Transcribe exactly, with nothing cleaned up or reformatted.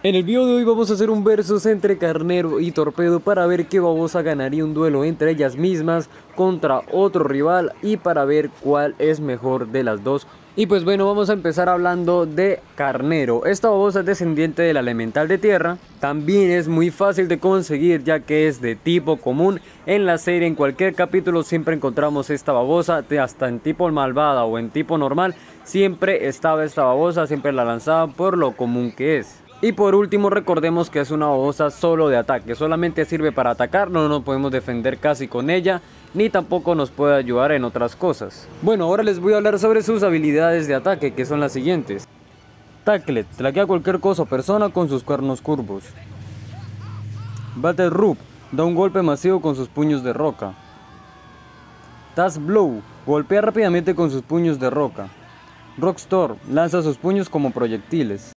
En el video de hoy vamos a hacer un versus entre Carnero y Torpedo para ver qué babosa ganaría un duelo entre ellas mismas contra otro rival y para ver cuál es mejor de las dos. Y pues bueno, vamos a empezar hablando de Carnero. Esta babosa es descendiente del elemental de tierra. También es muy fácil de conseguir ya que es de tipo común. En la serie, en cualquier capítulo siempre encontramos esta babosa, hasta en tipo malvada o en tipo normal. Siempre estaba esta babosa, siempre la lanzaban por lo común que es. Y por último recordemos que es una babosa solo de ataque, solamente sirve para atacar, no nos podemos defender casi con ella, ni tampoco nos puede ayudar en otras cosas. Bueno, ahora les voy a hablar sobre sus habilidades de ataque, que son las siguientes. Tackle, traquea cualquier cosa o persona con sus cuernos curvos. Battle Roop, da un golpe masivo con sus puños de roca. Task Blow, golpea rápidamente con sus puños de roca. Rockstorm, lanza sus puños como proyectiles.